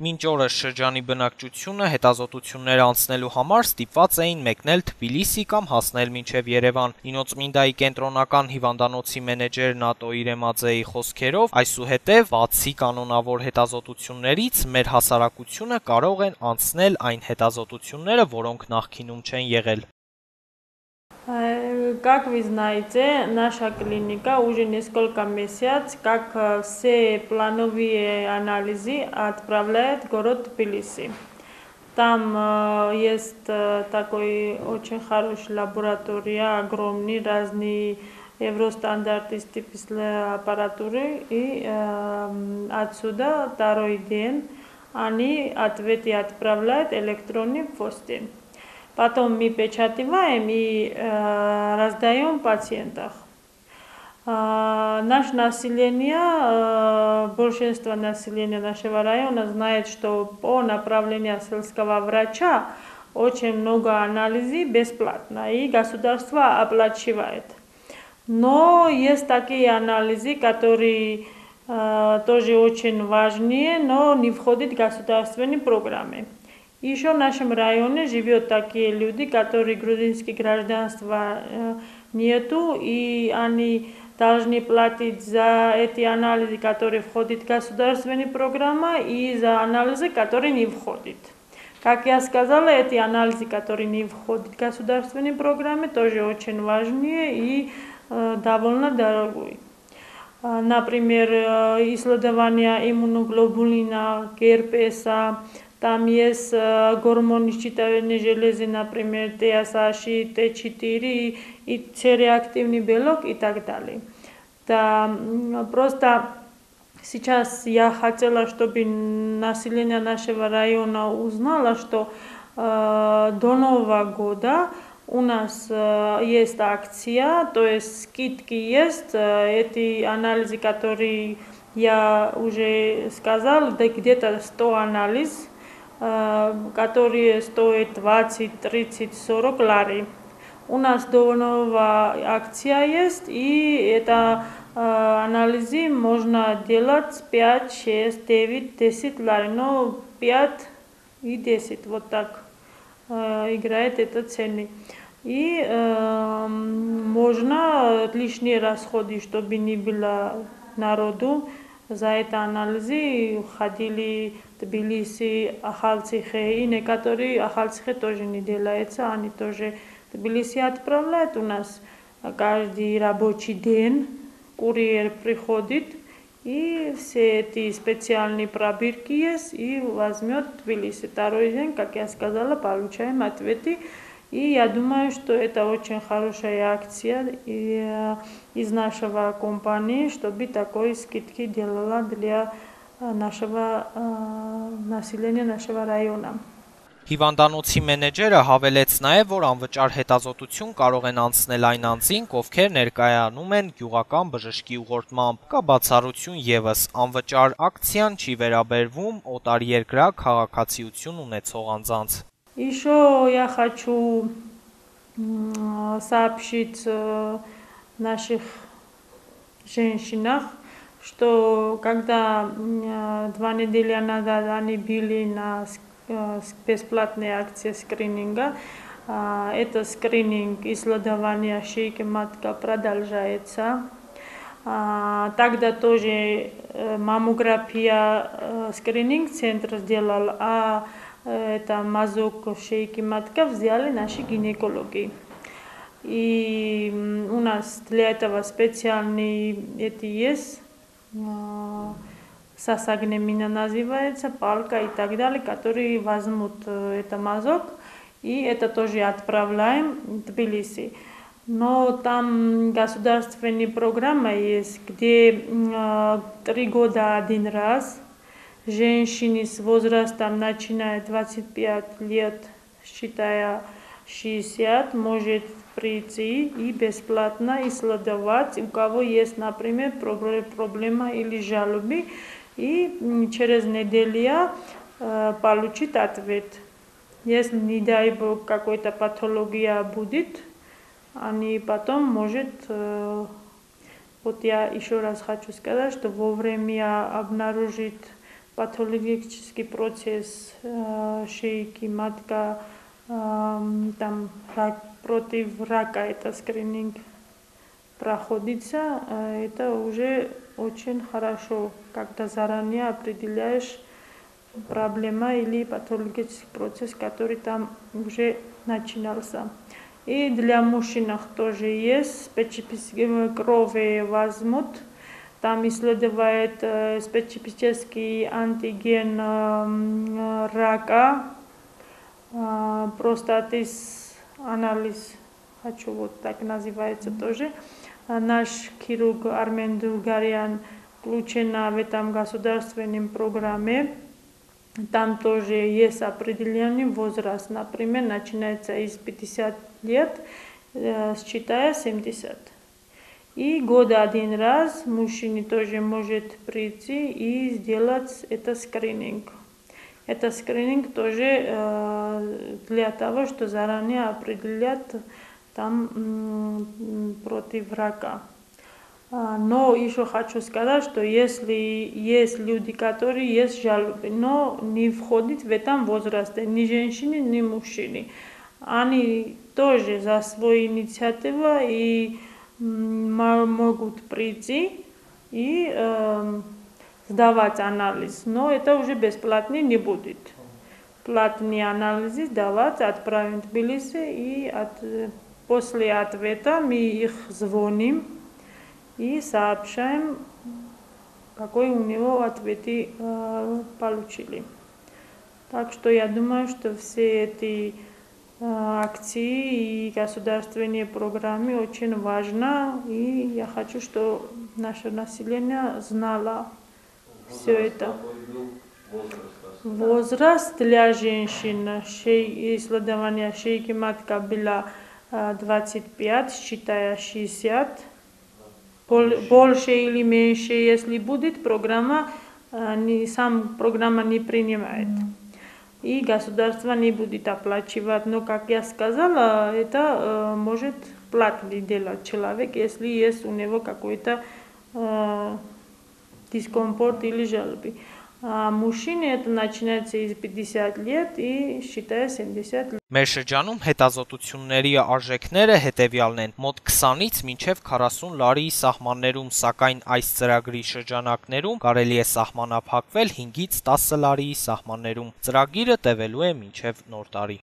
Մինչ օրս շրջանի բնակչությունը հետազոտություններ անցնելու համար ստիպված էին մեկնել Թբիլիսի կամ հասնել մինչև Երևան։ Ինոցմինդայի կենտրոնական հիվանդանոցի մենեջեր Նատո Իրեմաձեի խոսքերով, այսուհետև, բացի կանոնավոր հետազոտություններից, մեր հասարակությունը կարող են անցնել այն հետազոտությունները, որոնք նախկինում չեն եղել։ Как вы знаете, наша клиника уже несколько месяцев, как все плановые анализы отправляет в город Тбилиси. Там есть такой очень хорошая лаборатория, огромный, разные евростандарты аппаратуры, и отсюда второй день они ответы отправляют электронной почтой. Потом мы печатаем и раздаем пациентам. Наше население, большинство населения нашего района знает, что по направлению сельского врача очень много анализов бесплатно, и государство оплачивает. Но есть такие анализы, которые тоже очень важные, но не входят в государственные программы. Еще в нашем районе живут такие люди, которые грузинские гражданства нету, и они должны платить за эти анализы, которые входят в государственные программы, и за анализы, которые не входят. Как я сказала, эти анализы, которые не входят в государственные программы, тоже очень важные и довольно дорогие. Например, исследование иммуноглобулина, герпеса, там есть гормоны щитовидной железы, например, TSH, T4 и C-реактивный белок и так далее. Да, просто сейчас я хотела, чтобы население нашего района узнало, что до Нового года у нас есть акция, то есть скидки есть, эти анализы, которые я уже сказала, да, где-то 100 анализов, которые стоят 20, 30, 40 лари. У нас новая акция есть, и это анализы можно делать 5, 6, 9, 10 лари, но 5 и 10, вот так играет эта цена. И можно лишние расходы, чтобы не было народу. За это анализы ходили в Тбилиси, Ахалцихе, и некоторые Ахалцихе тоже не делается, они тоже в Тбилиси отправляют. У нас каждый рабочий день курьер приходит, и все эти специальные пробирки есть, и возьмет в Тбилиси. Второй день, как я сказала, получаем ответы. И я думаю, что это очень хорошая акция из нашего компании, чтобы такой скидки делала для нашего населения нашего района. Հիվանդանոցի մենեջերը հավելեց նաև, որ անվճար հետազոտություն կարող են անցնել այն անձինք, ովքեր ներկայանում են գյուղական բժշկի ուղղորդմամբ, կա բացառություն ևս, անվճար ակցիան չի վերաբերվում օտարերկրյա քաղաքացիություն ունեցող անձանց։ Еще я хочу сообщить наших женщинах, что когда 2 недели назад они были на бесплатной акции скрининга, это скрининг исследования шейки матки продолжается. Тогда тоже маммография скрининг-центр сделал, а это мазок шейки матки взяли наши гинекологи. И у нас для этого специальные эти есть, сосагнемина называется, палка и так далее, которые возьмут это мазок, и это тоже отправляем в Тбилиси. Но там государственная программа есть, где 3 года один раз женщины с возрастом, начиная 25 лет, считая 60, может прийти и бесплатно исследовать, у кого есть, например, проблема или жалобы, и через неделю получить ответ. Если, не дай бог, какая-то патология будет, они потом может, вот я еще раз хочу сказать, что вовремя обнаружить патологический процесс шейки, матка, там против рака это скрининг проходится, это уже очень хорошо, когда заранее определяешь проблема или патологический процесс, который там уже начинался. И для мужчин тоже есть специфические крови возьмут. Там исследует специфический антиген рака, простаты анализ, хочу вот так называется тоже. Наш хирург Армен Дулгарян включен в этом государственном программе. Там тоже есть определенный возраст. Например, начинается из 50 лет, считая 70. И года один раз мужчина тоже может прийти и сделать это скрининг. Это скрининг тоже для того, что заранее определять там против рака. Но еще хочу сказать, что если есть люди, которые есть жалобы, но не входят в этом возрасте, ни женщины, ни мужчины, они тоже за свою инициативу и могут прийти и сдавать анализ, но это уже бесплатно не будет. Платные анализы сдавать, отправим в Тбилиси, и после ответа мы их звоним и сообщаем, какой у него ответы получили. Так что я думаю, что все эти акции и государственные программы очень важны, и я хочу, чтобы наше население знало все это. Возраст для женщин, исследование шейки матка было 25, считая 60. Больше или меньше, если будет программа, сам программа не принимает. И государство не будет оплачивать. Но, как я сказала, это может платно делать человек, если есть у него какой-то дискомфорт или жалобы. А мужчине это начинается из 50 лет и считая 70 лет. Մեր շրջանում հետազոտությունների արժեքները հետևյալն են. Մոտ 20-ից մինչև 40 լարի սահմաններում, սակայն այս ծրագրի շրջանակներում կարելի է սահմանափակվել 5-ից 10 լարի սահմաններում։ Ծրագիրը տևելու է մինչև նոր տարի։